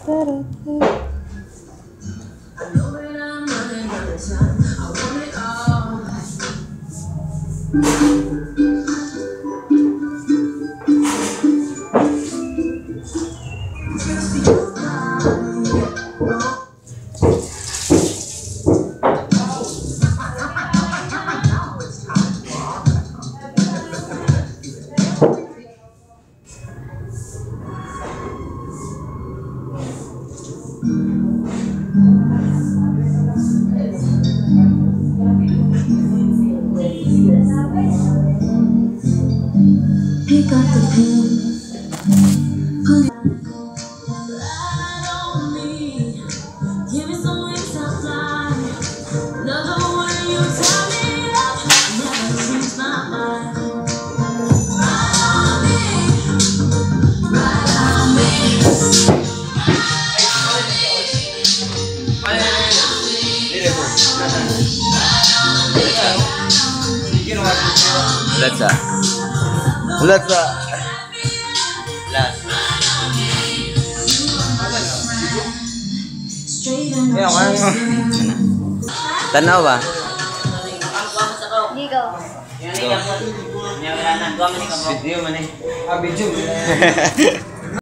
Pick up the pen, put it give me some wings I'll fly. Love the way you tell me up, never change my mind. Ride on me, ride on me. Let's last. Tanaw ba? Video man eh. Video man eh.